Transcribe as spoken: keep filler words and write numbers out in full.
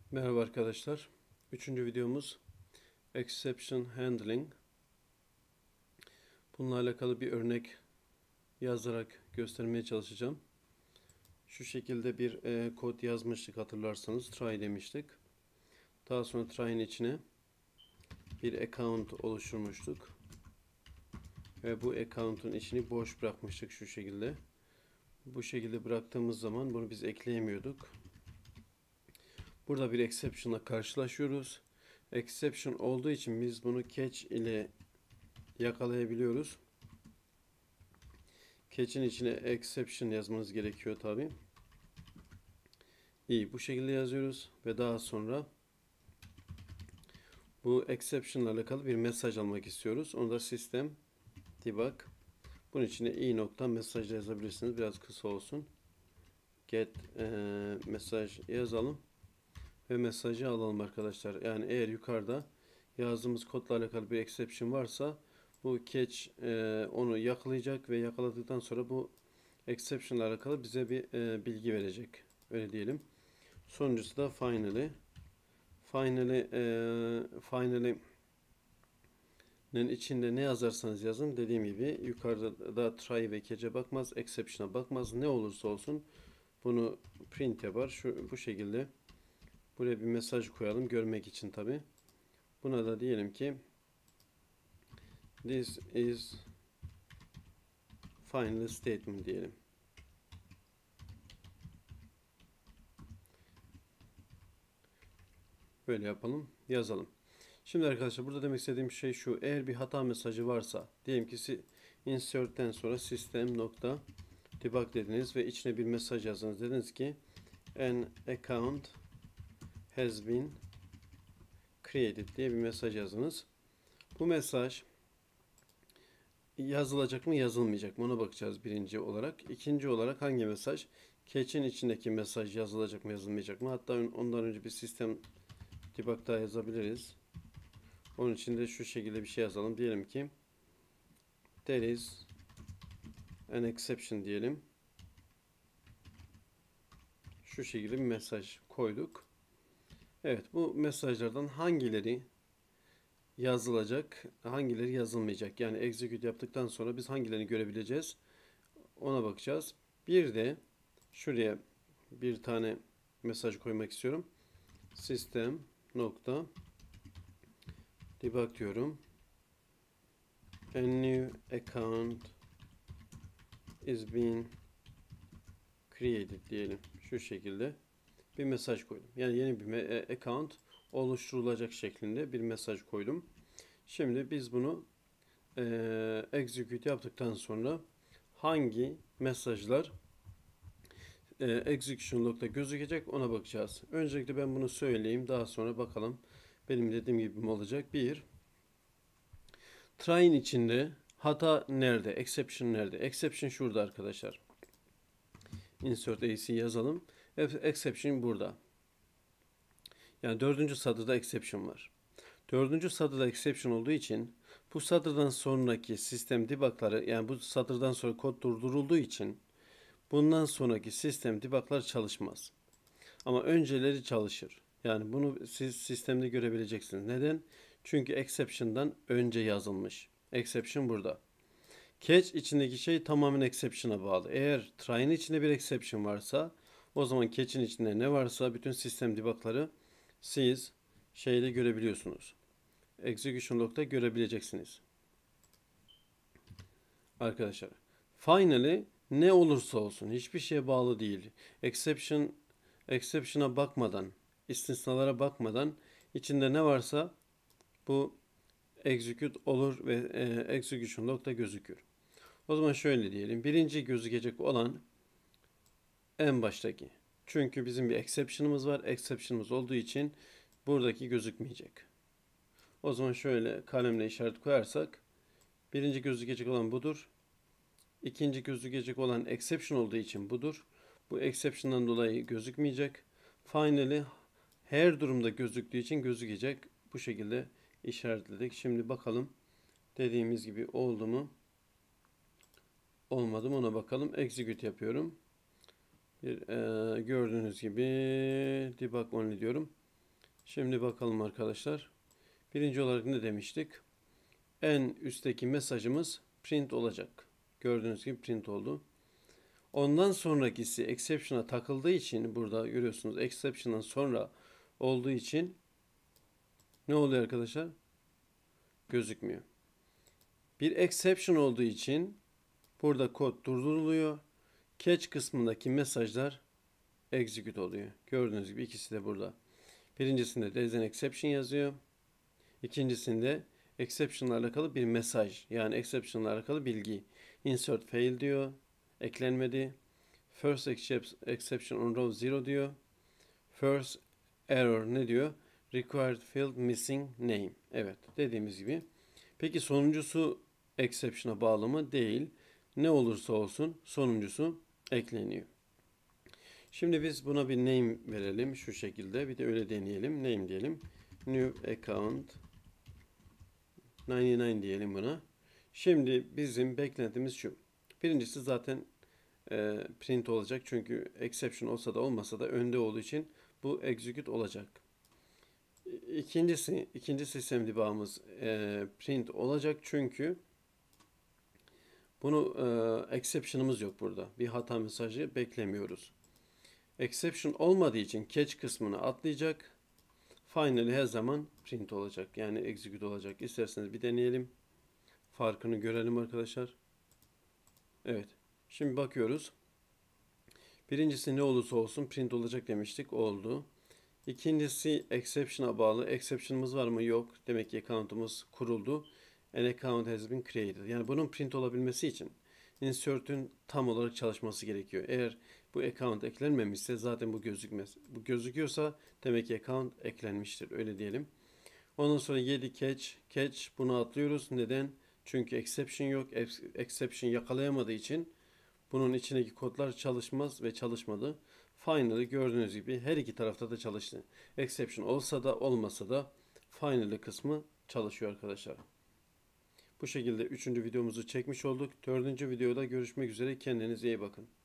Merhaba arkadaşlar. Üçüncü videomuz Exception Handling. Bununla alakalı bir örnek yazarak göstermeye çalışacağım. Şu şekilde bir e, kod yazmıştık, hatırlarsanız. Try demiştik. Daha sonra try'in içine bir account oluşturmuştuk. Ve bu account'un içini boş bırakmıştık şu şekilde. Bu şekilde bıraktığımız zaman bunu biz ekleyemiyorduk. Burada bir exception ile karşılaşıyoruz. Exception olduğu için biz bunu catch ile yakalayabiliyoruz. Catch'in içine exception yazmanız gerekiyor tabi. İyi, bu şekilde yazıyoruz ve daha sonra bu exception ile alakalı bir mesaj almak istiyoruz. Onu da system debug. Bunun içine i nokta mesaj yazabilirsiniz. Biraz kısa olsun. Get e, mesaj yazalım ve mesajı alalım arkadaşlar. Yani eğer yukarıda yazdığımız kodla alakalı bir exception varsa bu catch e, onu yakalayacak ve yakaladıktan sonra bu exception ile alakalı bize bir e, bilgi verecek. Öyle diyelim. Sonuncusu da finally. Finally e, finally'nin içinde ne yazarsanız yazın. Dediğim gibi yukarıda da try ve catch'e bakmaz. Exception'a bakmaz. Ne olursa olsun bunu print yapar. Şu, bu şekilde buraya bir mesaj koyalım. Görmek için tabi. Buna da diyelim ki this is final statement diyelim. Böyle yapalım. Yazalım. Şimdi arkadaşlar burada demek istediğim şey şu. Eğer bir hata mesajı varsa, diyelim ki insert'ten sonra system nokta debug dediniz ve içine bir mesaj yazdınız. Dediniz ki an account has been created diye bir mesaj yazdınız. Bu mesaj yazılacak mı yazılmayacak mı ona bakacağız birinci olarak. İkinci olarak hangi mesaj? Catch'in içindeki mesaj yazılacak mı yazılmayacak mı? Hatta ondan önce bir sistem debug daha yazabiliriz. Onun için de şu şekilde bir şey yazalım. Diyelim ki there is an exception diyelim. Şu şekilde bir mesaj koyduk. Evet, bu mesajlardan hangileri yazılacak, hangileri yazılmayacak? Yani execute yaptıktan sonra biz hangilerini görebileceğiz? Ona bakacağız. Bir de şuraya bir tane mesaj koymak istiyorum. System nokta debug diyorum. A new account is being created diyelim. Şu şekilde bir mesaj koydum. Yani yeni bir account oluşturulacak şeklinde bir mesaj koydum. Şimdi biz bunu e, execute yaptıktan sonra hangi mesajlar e, execution log'da gözükecek ona bakacağız. Öncelikle ben bunu söyleyeyim. Daha sonra bakalım benim dediğim gibi mi olacak. Bir, try'in içinde hata nerede? Exception nerede? Exception şurada arkadaşlar. Insert ac yazalım. Exception burada. Yani dördüncü satırda exception var. Dördüncü satırda exception olduğu için bu satırdan sonraki sistem debug'ları, yani bu satırdan sonra kod durdurulduğu için bundan sonraki sistem debug'lar çalışmaz. Ama önceleri çalışır. Yani bunu siz sistemde görebileceksiniz. Neden? Çünkü exception'dan önce yazılmış. Exception burada. Catch içindeki şey tamamen exception'a bağlı. Eğer try'in içinde bir exception varsa o zaman catch'in içinde ne varsa bütün sistem debug'ları siz şeyde görebiliyorsunuz. Execution log'da görebileceksiniz. Arkadaşlar. Finally ne olursa olsun hiçbir şeye bağlı değil. Exception exception'a bakmadan, istisnalara bakmadan içinde ne varsa bu execute olur ve e, execution log'da gözükür. O zaman şöyle diyelim. Birinci gözükecek olan en baştaki. Çünkü bizim bir exception'ımız var. Exception'ımız olduğu için buradaki gözükmeyecek. O zaman şöyle kalemle işaret koyarsak birinci gözükecek olan budur. İkinci gözükecek olan exception olduğu için budur. Bu exception'dan dolayı gözükmeyecek. Finally her durumda gözüktüğü için gözükecek. Bu şekilde işaretledik. Şimdi bakalım dediğimiz gibi oldu mu? Olmadı mı ona bakalım. Execute yapıyorum. Bir, e, gördüğünüz gibi debug only diyorum. Şimdi bakalım arkadaşlar. Birinci olarak ne demiştik? En üstteki mesajımız print olacak. Gördüğünüz gibi print oldu. Ondan sonrakisi exception'a takıldığı için burada görüyorsunuz exception'dan sonra olduğu için ne oluyor arkadaşlar? Gözükmüyor. Bir exception olduğu için burada kod durduruluyor. Catch kısmındaki mesajlar execute oluyor. Gördüğünüz gibi ikisi de burada. Birincisinde there is an exception yazıyor. İkincisinde exception ile alakalı bir mesaj, yani exception ile alakalı bilgi. Insert fail diyor. Eklenmedi. First exception on row zero diyor. First error ne diyor? Required field missing name. Evet, dediğimiz gibi. Peki sonuncusu exception'a bağlı mı? Değil. Ne olursa olsun sonuncusu ekleniyor. Şimdi biz buna bir name verelim şu şekilde. Bir de öyle deneyelim. Name diyelim. New account doksan dokuz diyelim buna. Şimdi bizim beklentimiz şu. Birincisi zaten e, print olacak. Çünkü exception olsa da olmasa da önde olduğu için bu execute olacak. İkincisi, ikinci sistem debug'ımız e, print olacak çünkü bunu e, exception'ımız yok burada. Bir hata mesajı beklemiyoruz. Exception olmadığı için catch kısmını atlayacak. Finally her zaman print olacak. Yani execute olacak. İsterseniz bir deneyelim. Farkını görelim arkadaşlar. Evet. Şimdi bakıyoruz. Birincisi ne olursa olsun print olacak demiştik. Oldu. İkincisi exception'a bağlı. Exception'ımız var mı? Yok. Demek ki account'umuz kuruldu. An account has been created. Yani bunun print olabilmesi için insert'ün tam olarak çalışması gerekiyor. Eğer bu account eklenmemişse zaten bu gözükmez. Bu gözüküyorsa demek ki account eklenmiştir. Öyle diyelim. Ondan sonra yedi catch. Catch bunu atlıyoruz. Neden? Çünkü exception yok. Exception yakalayamadığı için bunun içindeki kodlar çalışmaz ve çalışmadı. Finally gördüğünüz gibi her iki tarafta da çalıştı. Exception olsa da olmasa da finally kısmı çalışıyor arkadaşlar. Bu şekilde üçüncü videomuzu çekmiş olduk. Dördüncü videoda görüşmek üzere. Kendinize iyi bakın.